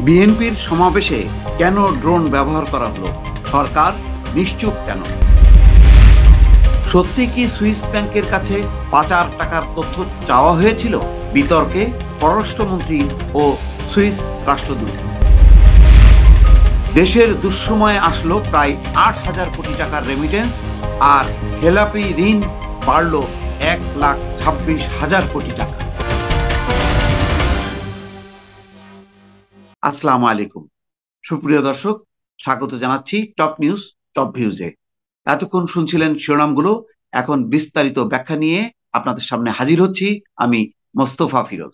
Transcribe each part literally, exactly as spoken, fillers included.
বিএনপির সমাবেশে কেন ড্রোন ব্যবহার করা হলো? সরকার নিশ্চুপ কেন? সত্যি কি সুইস ব্যাংকের কাছে পাচার টাকার তথ্য চাওয়া হয়েছিল? বিতর্কে পররাষ্ট্রমন্ত্রী ও সুইস রাষ্ট্রদূত। দেশের দুঃসময়ে আসলো প্রায় আট হাজার কোটি টাকার রেমিটেন্স, আর খেলাপি ঋণ বাড়ল এক লাখ ছাব্বিশ হাজার কোটি টাকা। আসসালামু আলাইকুম, সুপ্রিয় দর্শক, স্বাগত জানাচ্ছি টপ নিউজ টপ ভিউজে। এতক্ষণ শুনছিলেন শিরোনামগুলো, এখন বিস্তারিত ব্যাখ্যা নিয়ে আপনাদের সামনে হাজির হচ্ছি আমি, মোস্তফা ফিরোজ।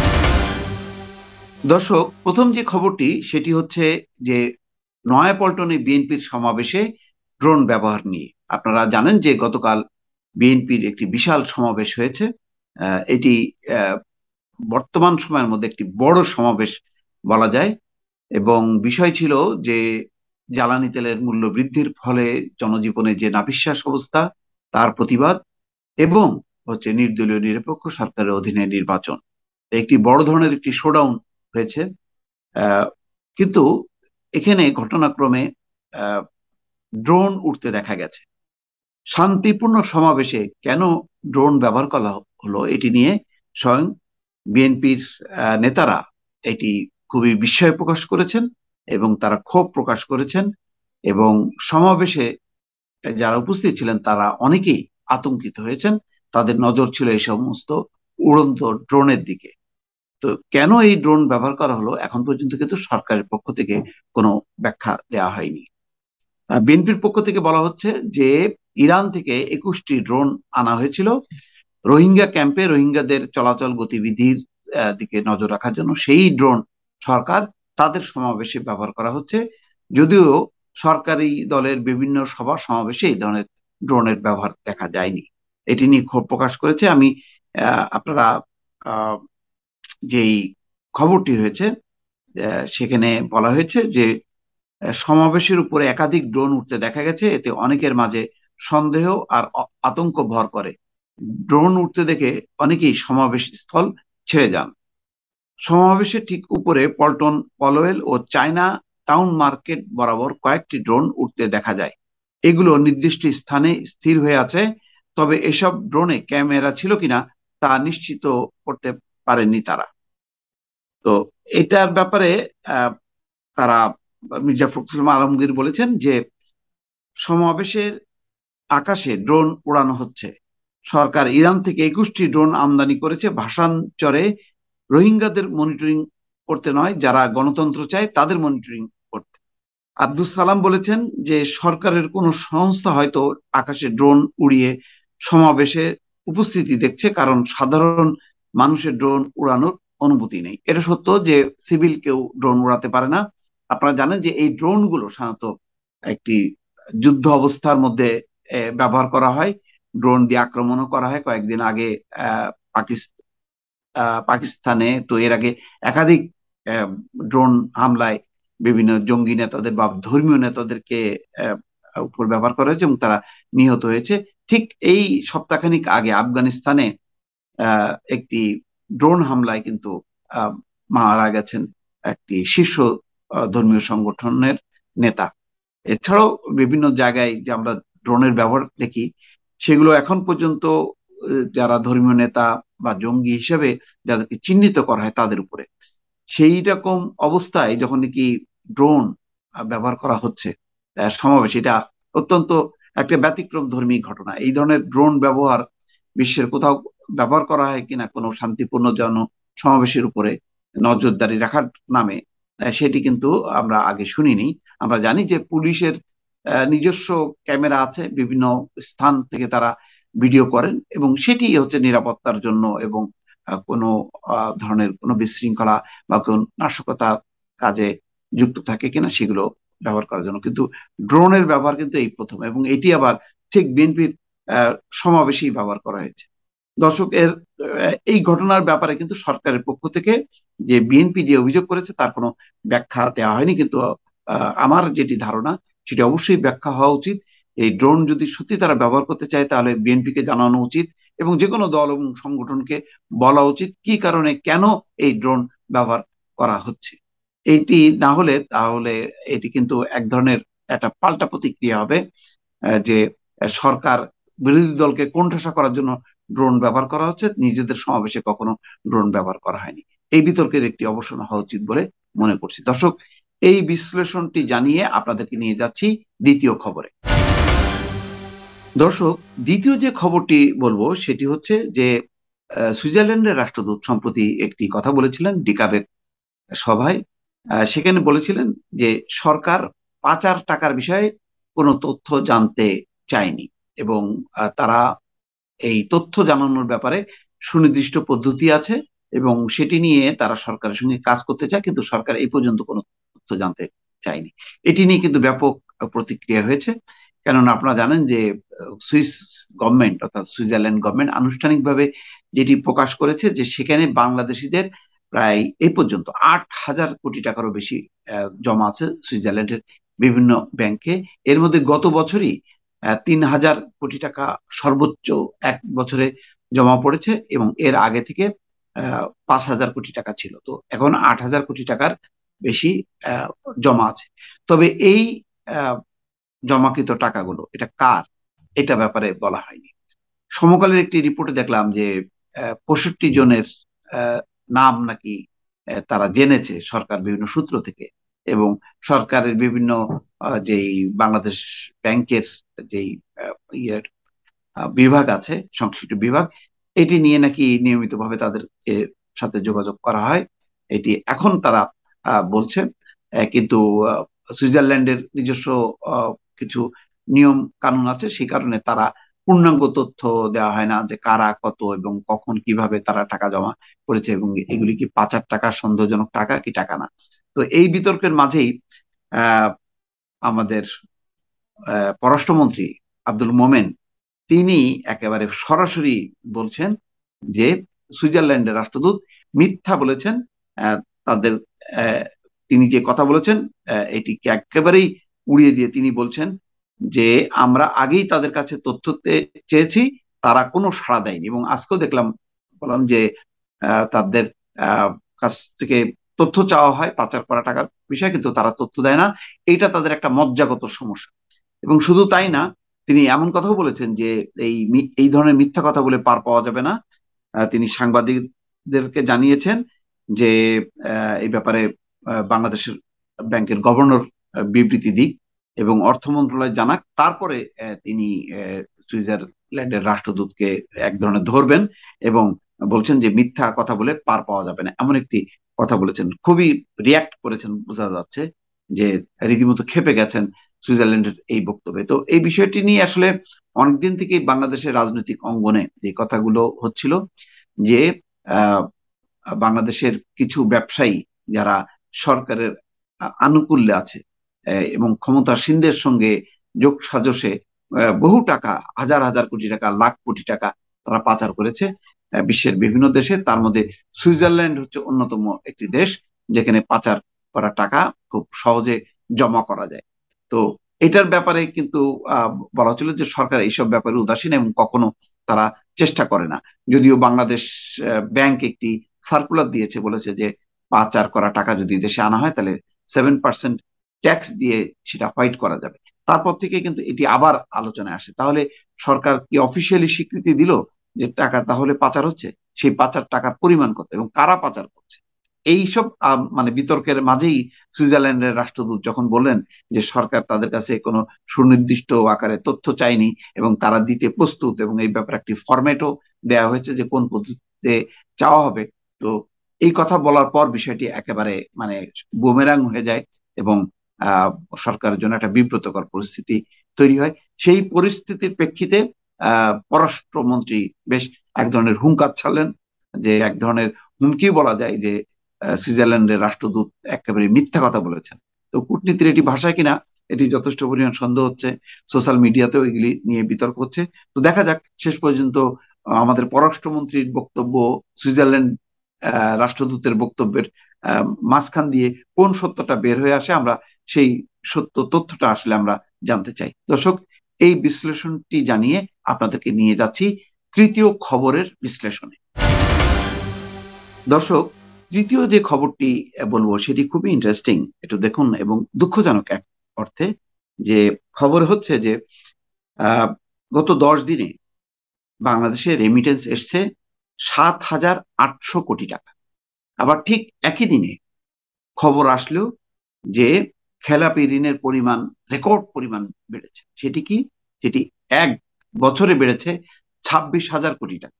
দর্শক, প্রথম যে খবরটি সেটি হচ্ছে যে নয়াপল্টনে বিএনপির সমাবেশে ড্রোন ব্যবহার নিয়ে। আপনারা জানেন যে গতকাল বিএনপির একটি বিশাল সমাবেশ হয়েছে। এটি বর্তমান সময়ের মধ্যে একটি বড় সমাবেশ বলা যায়, এবং বিষয় ছিল যে জ্বালানি তেলের মূল্য বৃদ্ধির ফলে জনজীবনে যে নাভিশ্বাস অবস্থা, তার প্রতিবাদ, এবং হচ্ছে নির্দলীয় নিরপেক্ষ সরকারের অধীনে নির্বাচন। একটি বড় ধরনের একটি শোডাউন হয়েছে। আহ কিন্তু এখানে ঘটনাক্রমে আহ ড্রোন উঠতে দেখা গেছে। শান্তিপূর্ণ সমাবেশে কেন ড্রোন ব্যবহার করা হলো, এটি নিয়ে স্বয়ং বিএনপির নেতারা এটি খুবই বিস্ময় প্রকাশ করেছেন এবং তারা ক্ষোভ প্রকাশ করেছেন, এবং সমাবেশে যারা উপস্থিত ছিলেন তারা অনেকেই আতঙ্কিত হয়েছেন। তাদের নজর ছিল এই সমস্ত উড়ন্ত ড্রোনের দিকে। তো কেন এই ড্রোন ব্যবহার করা হলো, এখন পর্যন্ত কিন্তু সরকারের পক্ষ থেকে কোনো ব্যাখ্যা দেওয়া হয়নি। বিএনপির পক্ষ থেকে বলা হচ্ছে যে ইরান থেকে একুশটি ড্রোন আনা হয়েছিল রোহিঙ্গা ক্যাম্পে রোহিঙ্গাদের চলাচল গতিবিধির দিকে নজর রাখার জন্য। সেই ড্রোন সরকার তাদের সমাবেশে ব্যবহার করা হচ্ছে, যদিও সরকারি দলের বিভিন্ন সভা সমাবেশে এই ধরনের ড্রোনের ব্যবহার দেখা যায়নি। এটি নিয়ে ক্ষোভ প্রকাশ করেছে। আমি আপনারা যেই খবরটি হয়েছে সেখানে বলা হয়েছে যে সমাবেশের উপরে একাধিক ড্রোন উঠতে দেখা গেছে, এতে অনেকের মাঝে সন্দেহ আর আতঙ্ক ভর করে। ড্রোন উঠতে দেখে অনেকেই সমাবেশ স্থল ছেড়ে যান। সমাবেশের ঠিক উপরে পল্টন পলওয়েল ও চায়না টাউন মার্কেট বরাবর কয়েকটি ড্রোন উঠতে দেখা যায়। এগুলো নির্দিষ্ট স্থানে স্থির হয়ে আছে, তবে এসব ড্রোনে ক্যামেরা ছিল কিনা তা নিশ্চিত করতে পারেননি তারা। তো এটার ব্যাপারে আহ তারা মির্জা ফখরুল আলমগীর বলেছেন যে সমাবেশের আকাশে ড্রোন উড়ানো হচ্ছে। সরকার ইরান থেকে একুশটি ড্রোন আমদানি করেছে ভাষান্তরে রোহিঙ্গাদের মনিটরিং করতে নয়, যারা গণতন্ত্র চায় তাদের মনিটরিং করতে। আব্দুল সালাম বলেছেন যে সরকারের কোন সংস্থা হয়তো আকাশে ড্রোন উড়িয়ে সমাবেশে উপস্থিতি দেখছে, কারণ সাধারণ মানুষের ড্রোন উড়ানোর অনুমতি নেই। এটা সত্য যে সিভিল কেউ ড্রোন উড়াতে পারে না। আপনারা জানেন যে এই ড্রোন গুলো সাধারণত একটি যুদ্ধ অবস্থার মধ্যে ব্যবহার করা হয়, ড্রোন দিয়ে আক্রমণও করা হয়। কয়েকদিন আগে আহ পাকিস্তান পাকিস্তানে তো এর আগে একাধিক ড্রোন হামলায় বিভিন্ন জঙ্গি নেতাদের বা ধর্মীয় নেতাদেরকে উপর ব্যবহার করা হয়েছে এবং তারা নিহত হয়েছে। ঠিক এই সপ্তাহখানিক আগে আফগানিস্তানে আহ একটি ড্রোন হামলায় কিন্তু আহ মারা গেছেন একটি শীর্ষ ধর্মীয় সংগঠনের নেতা। এছাড়াও বিভিন্ন জায়গায় যে আমরা ড্রোনের ব্যবহার দেখি, সেগুলো এখন পর্যন্ত যারা ধর্মীয় নেতা বা জঙ্গি হিসেবে যাদেরকে চিহ্নিত করা হয় তাদের উপরে। সেই রকম অবস্থায় যখন নাকি ড্রোন ব্যবহার করা হচ্ছে সমাবেশ, এটা অত্যন্ত একটা ব্যতিক্রম ধর্মী ঘটনা। এই ধরনের ড্রোন ব্যবহার বিশ্বের কোথাও ব্যবহার করা হয় কিনা কোনো শান্তিপূর্ণ জন সমাবেশের উপরে নজরদারি রাখার নামে, সেটি কিন্তু আমরা আগে শুনিনি। আমরা জানি যে পুলিশের নিজস্ব ক্যামেরা আছে, বিভিন্ন স্থান থেকে তারা ভিডিও করেন এবং সেটি হচ্ছে নিরাপত্তার জন্য এবং কোনো ধরনের কোনো বিশৃঙ্খলা বা কোন নাশকতার কাজে যুক্ত থাকে কিনা সেগুলো ব্যবহার করার জন্য। কিন্তু ড্রোনের ব্যবহার কিন্তু এই প্রথম, এবং এটি আবার ঠিক বিএনপির সমাবেশেই ব্যবহার করা হয়েছে। দর্শক, এর এই ঘটনার ব্যাপারে কিন্তু সরকারের পক্ষ থেকে যে বিএনপি যে অভিযোগ করেছে তার কোনো ব্যাখ্যা দেওয়া হয়নি, কিন্তু আমার যেটি ধারণা সেটি অবশ্যই ব্যাখ্যা হওয়া উচিত। এই ড্রোন যদি সত্যি তারা ব্যবহার করতে চায় তাহলে বিএনপিকে জানানো উচিত এবং যে কোনো দল এবং সংগঠনকে বলা উচিত কি কারণে কেন এই ড্রোন ব্যবহার করা হচ্ছে। এটি না হলে তাহলে এটি কিন্তু এক ধরনের একটা পাল্টা প্রতিক্রিয়া হবে, যে সরকার বিরোধী দলকে কোণঠাসা করার জন্য ড্রোন ব্যবহার করা হচ্ছে, নিজেদের সমাবেশে কখনো ড্রোন ব্যবহার করা হয়নি। এই বিতর্কের একটি অবসান হওয়া উচিত বলে মনে করছি। দর্শক, এই বিশ্লেষণটি জানিয়ে আপনাদেরকে নিয়ে যাচ্ছি দ্বিতীয় খবরে। দর্শক, দ্বিতীয় যে খবরটি বলবো সেটি হচ্ছে যে সুইজারল্যান্ডের রাষ্ট্রদূত সম্প্রতি একটি কথা বলেছিলেন ডিকাবের সভায়। সেখানে বলেছিলেন যে সরকার পাচার টাকার বিষয়ে কোনো তথ্য জানতে চায়নি এবং তারা এই তথ্য জানানোর ব্যাপারে সুনির্দিষ্ট পদ্ধতি আছে এবং সেটি নিয়ে তারা সরকারের সঙ্গে কাজ করতে চায়, কিন্তু সরকার এই পর্যন্ত কোনো তথ্য জানতে চায়নি। এটি নিয়ে কিন্তু ব্যাপক প্রতিক্রিয়া হয়েছে, কেননা আপনারা জানেন যে সুইস গভর্নমেন্ট অর্থাৎ সুইজারল্যান্ড গভর্নমেন্ট আনুষ্ঠানিকভাবে যেটি প্রকাশ করেছে যে সেখানে বাংলাদেশিদের প্রায় এই পর্যন্ত আট হাজার কোটি টাকারও বেশি জমা আছে সুইজারল্যান্ডের বিভিন্ন ব্যাংকে। এর মধ্যে গত বছরই তিন হাজার কোটি টাকা সর্বোচ্চ এক বছরে জমা পড়েছে এবং এর আগে থেকে আহ পাঁচ হাজার কোটি টাকা ছিল, তো এখন আট হাজার কোটি টাকার বেশি আহ জমা আছে। তবে এই আহ জমাকৃত টাকাগুলো এটা কার, এটা ব্যাপারে বলা হয়নি। সমকালের একটি রিপোর্টে দেখলাম যে পঁয়ষট্টি জনের নাম নাকি তারা জেনেছে সরকার বিভিন্ন সূত্র থেকে, এবং সরকারের বিভিন্ন যেই বাংলাদেশ ব্যাংকের যেই ইয়ের বিভাগ আছে, সংশ্লিষ্ট বিভাগ, এটি নিয়ে নাকি নিয়মিতভাবে তাদের সাথে যোগাযোগ করা হয়, এটি এখন তারা বলছে। কিন্তু সুইজারল্যান্ডের নিজস্ব কিছু নিয়ম কানুন আছে, সেই কারণে তারা পূর্ণাঙ্গ তথ্য দেওয়া হয় না যে কারা কত এবং কখন কিভাবে তারা টাকা জমা করেছে এবং এগুলি কি পাচার টাকা, সন্দেহজনক টাকা কি টাকা না। তো এই বিতর্কের মাঝেই আহ আমাদের পররাষ্ট্রমন্ত্রী আব্দুল মোমেন তিনি একেবারে সরাসরি বলছেন যে সুইজারল্যান্ডের রাষ্ট্রদূত মিথ্যা বলেছেন। তাদের তিনি যে কথা বলেছেন এটিকে একেবারেই উড়িয়ে দিয়ে তিনি বলছেন যে আমরা আগেই তাদের কাছে তথ্য চেয়েছি, তারা কোনো সাড়া দেয়নি, এবং আজকেও দেখলাম বললাম যে তাদের কাছ থেকে তথ্য চাওয়া হয় পাচার করা টাকার বিষয়ে, কিন্তু তারা তথ্য দেয় না। এইটা তাদের একটা মজ্জাগত সমস্যা। এবং শুধু তাই না, তিনি এমন কথাও বলেছেন যে এই এই ধরনের মিথ্যা কথা বলে পার পাওয়া যাবে না। তিনি সাংবাদিকদেরকে জানিয়েছেন যে এই ব্যাপারে বাংলাদেশের ব্যাংকের গভর্নর বিবৃতি দিক এবং অর্থ মন্ত্রণালয় জানাক, তারপরে তিনি সুইজারল্যান্ডের রাষ্ট্রদূতকে এক ধরনের ধরবেন এবং বলছেন যে মিথ্যা কথা বলে পার পাওয়া যাবে না, এমন একটি কথা বলেছেন। খুবই রিয়াক্ট করেছেন, বোঝা যাচ্ছে যে রীতিমতো খেপে গেছেন সুইজারল্যান্ডের এই বক্তব্যে। তো এই বিষয়টি নিয়ে আসলে অনেকদিন থেকেই বাংলাদেশের রাজনৈতিক অঙ্গনে যে কথাগুলো হচ্ছিল যে আহ বাংলাদেশের কিছু ব্যবসায়ী যারা সরকারের আনুকূল্যে আছে এবং ক্ষমতাসীনদের সঙ্গে যোগ সাজসে বহু টাকা, হাজার হাজার কোটি টাকা, লাখ কোটি টাকা তারা পাচার করেছে বিশ্বের বিভিন্ন দেশে। তার মধ্যে সুইজারল্যান্ড হচ্ছে অন্যতম একটি দেশ যেখানে পাচার করা টাকা খুব সহজে জমা করা যায়। তো এটার ব্যাপারে কিন্তু বলা হচ্ছিল যে সরকার এইসব ব্যাপারে উদাসীন এবং কখনো তারা চেষ্টা করে না। যদিও বাংলাদেশ ব্যাংক একটি সার্কুলার দিয়েছে, বলেছে যে পাচার করা টাকা যদি দেশে আনা হয় তাহলে সেভেন পার্সেন্ট ট্যাক্স দিয়ে সেটা হোয়াইট করা যাবে। তারপর থেকে কিন্তু এটি আবার আলোচনায় আসে। তাহলে সরকার কি অফিসিয়ালি স্বীকৃতি দিল যে টাকা তাহলে পাচার হচ্ছে? সেই পাচার টাকার পরিমাণ কত এবং কারা পাচার করছে? এইসব মানে বিতর্কের মাঝেই সুইজারল্যান্ডের রাষ্ট্রদূত যখন বললেন যে সরকার তাদের কাছে কোনো সুনির্দিষ্ট আকারে তথ্য চায়নি এবং তারা দিতে প্রস্তুত, এবং এই ব্যাপারে একটি ফরম্যাটও দেওয়া হয়েছে যে কোন পদ্ধতিতে চাওয়া হবে, তো এই কথা বলার পর বিষয়টি একেবারে মানে বুমেরাং হয়ে যায় এবং আহ সরকারের জন্য একটা বিব্রতকর পরিস্থিতি তৈরি হয়। সেই পরিস্থিতির প্রেক্ষিতে আহ পররাষ্ট্রমন্ত্রী বেশ এক ধরনের হুঙ্কার ছাড়লেন, যে এক ধরনের হুমকি বলা যায় যে সুইজারল্যান্ডের রাষ্ট্রদূত একেবারে মিথ্যা কথা বলেছেন। তো কূটনীতির এটি ভাষায় কিনা এটি যথেষ্ট পরিমাণ সন্দেহ হচ্ছে, সোশ্যাল মিডিয়াতেও এগুলি নিয়ে বিতর্ক হচ্ছে। তো দেখা যাক শেষ পর্যন্ত আমাদের পররাষ্ট্রমন্ত্রীর বক্তব্য সুইজারল্যান্ড রাষ্ট্রদূতের বক্তব্যের মাঝখান দিয়ে কোন সত্যটা বের হয়ে আসে, আমরা সেই সত্য তথ্যটা আসলে আমরা জানতে চাই। দর্শক, এই বিশ্লেষণটি জানিয়ে আপনাদেরকে নিয়ে যাচ্ছি তৃতীয় খবরের বিশ্লেষণে। দর্শক, তৃতীয় যে খবরটি বলবো সেটি খুবই ইন্টারেস্টিং, একটু দেখুন, এবং দুঃখজনক এক অর্থে। যে খবর হচ্ছে যে আহ, গত দশ দিনে বাংলাদেশে রেমিটেন্স এসছে সাত হাজার আটশো কোটি টাকা। আবার ঠিক একই দিনে খবর আসলো যে খেলাপি ঋণের পরিমাণ রেকর্ড পরিমাণ বেড়েছে। সেটি কি? সেটি এক বছরে বেড়েছে ছাব্বিশ হাজার কোটি টাকা,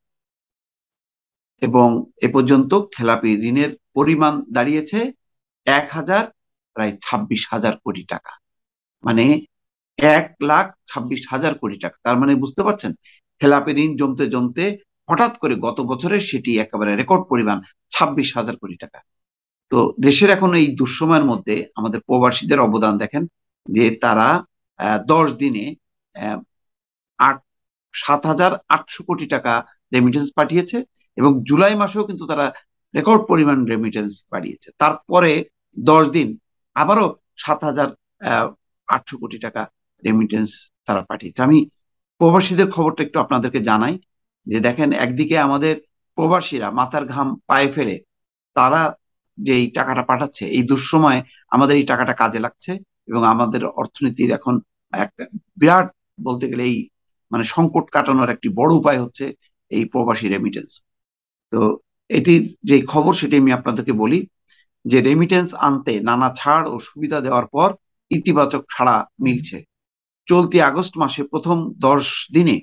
এবং এ পর্যন্ত খেলাপি ঋণের পরিমাণ দাঁড়িয়েছে এক হাজার প্রায় ছাব্বিশ হাজার কোটি টাকা। মানে এক লাখ ছাব্বিশ হাজার কোটি টাকা। তার মানে বুঝতে পারছেন, খেলাপি ঋণ জমতে জমতে হঠাৎ করে গত বছরে সেটি একেবারে রেকর্ড পরিমাণ ছাব্বিশ হাজার কোটি টাকা। তো দেশের এখন এই দুঃসময়ের মধ্যে আমাদের প্রবাসীদের অবদান দেখেন, যে তারা আহ, দশ দিনে আহ, আট সাত হাজার আটশো কোটি টাকা রেমিটেন্স পাঠিয়েছে, এবং জুলাই মাসেও কিন্তু তারা রেকর্ড পরিমাণ রেমিটেন্স পাঠিয়েছে। তারপরে দশ দিন আবারও সাত হাজার আটশো কোটি টাকা রেমিটেন্স তারা পাঠিয়েছে। আমি প্রবাসীদের খবরটা একটু আপনাদেরকে জানাই, যে দেখেন, একদিকে আমাদের প্রবাসীরা মাথার ঘাম পায়ে ফেলে তারা যে এই টাকাটা পাঠাচ্ছে, এই দুঃসময়ে আমাদের এই টাকাটা কাজে লাগছে, এবং আমাদের অর্থনীতির এখন একটা বিরাট, বলতে গেলে এই মানে সংকট কাটানোর একটি বড় উপায় হচ্ছে এই প্রবাসী রেমিটেন্স। তো এটির যে খবর সেটি আমি আপনাদেরকে বলি, যে রেমিটেন্স আনতে নানা ছাড় ও সুবিধা দেওয়ার পর ইতিবাচক সাড়া মিলছে। চলতি আগস্ট মাসে প্রথম দশ দিনে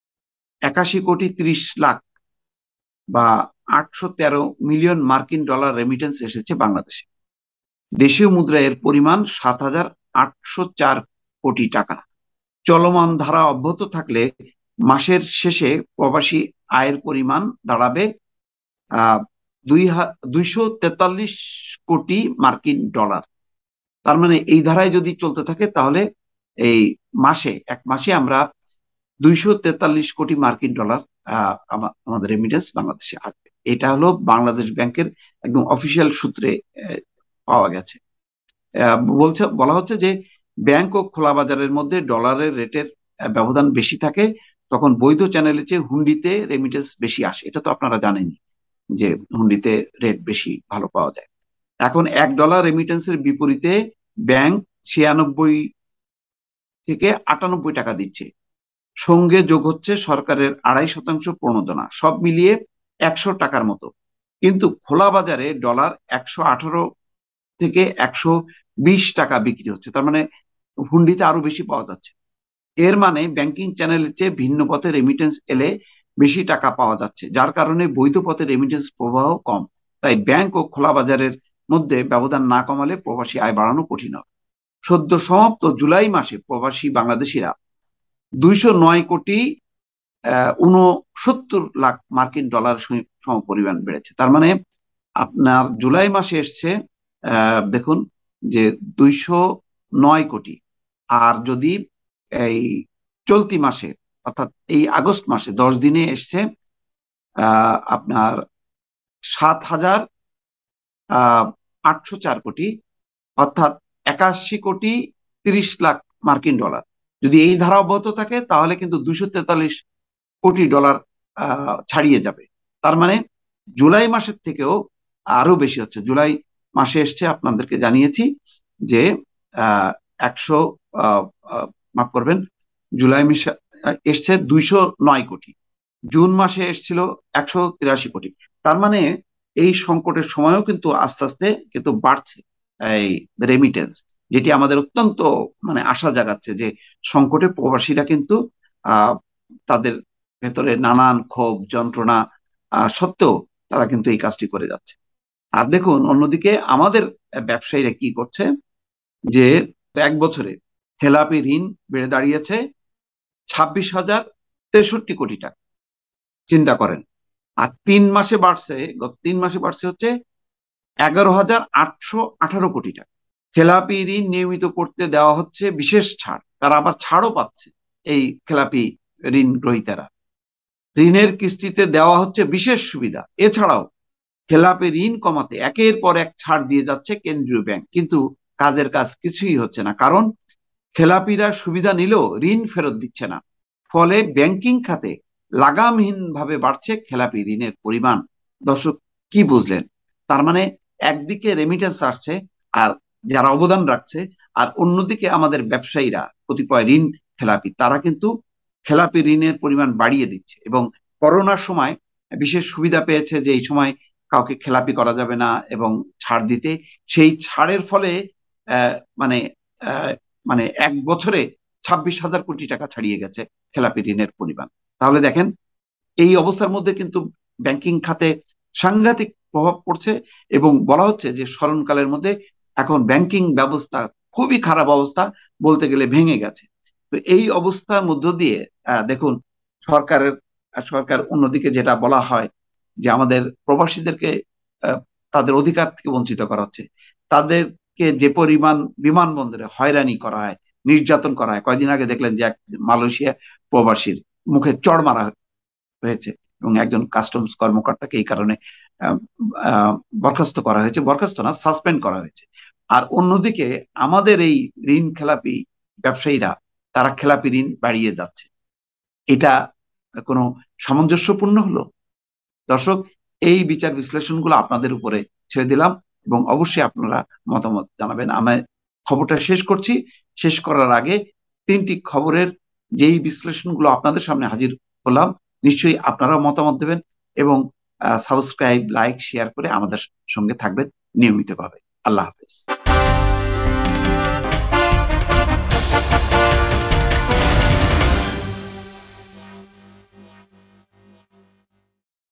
একাশি কোটি ত্রিশ লাখ বা আটশো তেরো মিলিয়ন মার্কিন ডলার রেমিটেন্স এসেছে বাংলাদেশে। দেশীয় মুদ্রায় এর পরিমাণ সাত হাজার আটশো চার কোটি টাকা। চলমান ধারা অব্যাহত থাকলে মাসের শেষে প্রবাসী আয়ের পরিমাণ দাঁড়াবে আহ দুই দুইশো তেতাল্লিশ কোটি মার্কিন ডলার। তার মানে এই ধারায় যদি চলতে থাকে তাহলে এই মাসে এক মাসে আমরা দুইশো তেতাল্লিশ কোটি মার্কিন ডলার আহ আমাদের রেমিটেন্স বাংলাদেশে আসবে। এটা হলো বাংলাদেশ ব্যাংকের একদম অফিসিয়াল সূত্রে পাওয়া গেছে। বলছে বলা হচ্ছে যে ব্যাংক ও খোলা বাজারের মধ্যে ডলারের রেটের ব্যবধান বেশি থাকে, তখন বৈধ চ্যানেলের চেয়ে হুন্ডিতে রেমিটেন্স বেশি আসে। এটা তো আপনারা জানেনই যে হুন্ডিতে রেট বেশি ভালো পাওয়া যায়। এখন এক ডলার রেমিটেন্সের বিপরীতে ব্যাংক ছিয়ানব্বই থেকে আটানব্বই টাকা দিচ্ছে, সঙ্গে যোগ হচ্ছে সরকারের আড়াই শতাংশ প্রণোদনা, সব মিলিয়ে একশো টাকার মতো। কিন্তু খোলা বাজারে ডলার একশো আঠারো থেকে একশো বিশ টাকা বিক্রি হচ্ছে। তার মানে হুন্ডিতে আরো বেশি পাওয়া যাচ্ছে। এর মানে ব্যাংকিং চ্যানেলের চেয়ে ভিন্ন পথে রেমিটেন্স এলে বেশি টাকা পাওয়া যাচ্ছে, যার কারণে বৈধ পথে রেমিটেন্স প্রবাহ কম। তাই ব্যাংক ও খোলা বাজারের মধ্যে ব্যবধান না কমালে প্রবাসী আয় বাড়ানো কঠিন হবে। সদ্য সমাপ্ত জুলাই মাসে প্রবাসী বাংলাদেশিরা দুইশো নয় কোটি আহ উনসত্তর লাখ মার্কিন ডলার সম পরিমাণ বেড়েছে। তার মানে আপনার জুলাই মাসে এসছে আহ দেখুন যে দুইশো নয় কোটি, আর যদি এই চলতি মাসে অর্থাৎ এই আগস্ট মাসে দশ দিনে এসছে আহ আপনার সাত হাজার আহ আটশো চার কোটি, অর্থাৎ একাশি কোটি তিরিশ লাখ মার্কিন ডলার। যদি এই ধারা অব্যাহত থাকে তাহলে কিন্তু দুইশো তেতাল্লিশ কোটি ডলার আহ ছাড়িয়ে যাবে। তার মানে জুলাই মাসের থেকেও আরো বেশি হচ্ছে। জুলাই মাসে এসছে, আপনাদেরকে জানিয়েছি যে আহ একশো আহ মাফ করবেন, জুলাই মাসে এসছে দুইশো নয় কোটি, জুন মাসে এসছিল একশো তিরাশি কোটি। তার মানে এই সংকটের সময়ও কিন্তু আস্তে আস্তে কিন্তু বাড়ছে এই রেমিটেন্স, যেটি আমাদের অত্যন্ত মানে আশা জাগাচ্ছে যে সংকটে প্রবাসীরা কিন্তু আহ তাদের ভেতরে নানান ক্ষোভ যন্ত্রণা আহ সত্ত্বেও তারা কিন্তু এই কাজটি করে যাচ্ছে। আর দেখুন অন্যদিকে আমাদের ব্যবসায়ীরা কি করছে, যে এক বছরে খেলাপি ঋণ বেড়ে দাঁড়িয়েছে ছাব্বিশ হাজার তেষট্টি কোটি টাকা। চিন্তা করেন। আর তিন মাসে বাড়ছে, গত তিন মাসে বাড়ছে হচ্ছে এগারো হাজার আটশো আঠারো কোটি টাকা। খেলাপি ঋণ নিয়মিত করতে দেওয়া হচ্ছে বিশেষ ছাড়, তারা আবার ছাড়ও পাচ্ছে। এই খেলাপি ঋণ গ্রহীতারা ঋণের কিস্তিতে দেওয়া হচ্ছে বিশেষ সুবিধা। এছাড়াও খেলাপি ঋণ কমাতে একের পর এক ছাড় দিয়ে যাচ্ছে কেন্দ্রীয় ব্যাংক, কিন্তু কাজের কাজ কিছুই হচ্ছে না, কারণ খেলাপিরা সুবিধা নিলেও ঋণ ফেরত দিচ্ছে না। ফলে ব্যাংকিং খাতে লাগামহীন ভাবে বাড়ছে খেলাপি ঋণের পরিমাণ। দর্শক, কি বুঝলেন? তার মানে একদিকে রেমিটেন্স আসছে আর যারা অবদান রাখছে, আর অন্যদিকে আমাদের ব্যবসায়ীরা কতিপয় ঋণ খেলাপি, তারা কিন্তু খেলাপি ঋণের পরিমাণ বাড়িয়ে দিচ্ছে। এবং করোনার সময় বিশেষ সুবিধা পেয়েছে যে এই সময় কাউকে খেলাপি করা যাবে না এবং ছাড় দিতে, সেই ছাড়ের ফলে আহ, মানে আহ, মানে এক বছরে ছাব্বিশ হাজার কোটি টাকা ছাড়িয়ে গেছে খেলাপি ঋণের পরিমাণ। তাহলে দেখেন, এই অবস্থার মধ্যে কিন্তু ব্যাংকিং খাতে সাংঘাতিক প্রভাব পড়ছে, এবং বলা হচ্ছে যে স্মরণকালের মধ্যে এখন ব্যাংকিং ব্যবস্থা খুবই খারাপ অবস্থা, বলতে গেলে ভেঙে গেছে। তো এই অবস্থার মধ্য দিয়ে আহ, দেখুন, সরকারের সরকার অন্যদিকে যেটা বলা হয় যে আমাদের প্রবাসীদেরকে আহ, তাদের অধিকার থেকে বঞ্চিত করা হচ্ছে, তাদেরকে যে পরিমাণ বিমানবন্দরে হয়রানি করা হয়, নির্যাতন করা হয়। কয়দিন আগে দেখলেন যে এক মালয়েশিয়া প্রবাসীর মুখে চড় মারা হয়েছে, এবং একজন কাস্টমস কর্মকর্তাকে এই কারণে আহ, আহ, বরখাস্ত করা হয়েছে, বরখাস্ত না, সাসপেন্ড করা হয়েছে। আর অন্যদিকে আমাদের এই ঋণ খেলাপি ব্যবসায়ীরা, তারা খেলাপি ঋণ বাড়িয়ে যাচ্ছে। এটা কোনো সামঞ্জস্যপূর্ণ হলো? দর্শক, এই বিচার বিশ্লেষণগুলো আপনাদের উপরে ছেড়ে দিলাম, এবং অবশ্যই আপনারা মতামত জানাবেন। আমি খবরটা শেষ করছি। শেষ করার আগে তিনটি খবরের যেই বিশ্লেষণগুলো আপনাদের সামনে হাজির করলাম, নিশ্চয়ই আপনারা মতামত দেবেন, এবং সাবস্ক্রাইব, লাইক, শেয়ার করে আমাদের সঙ্গে থাকবেন নিয়মিতভাবে। আল্লাহ হাফেজ।